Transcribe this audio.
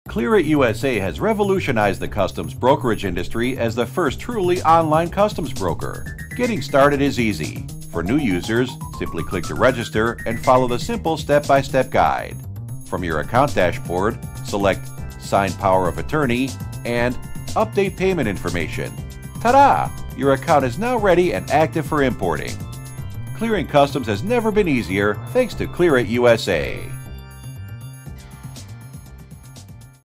Clearit USA has revolutionized the customs brokerage industry as the first truly online customs broker. Getting started is easy. For new users, simply click to register and follow the simple step-by-step guide. From your account dashboard, select Sign Power of Attorney and Update Payment Information. Ta-da! Your account is now ready and active for importing. Clearing customs has never been easier thanks to Clearit USA.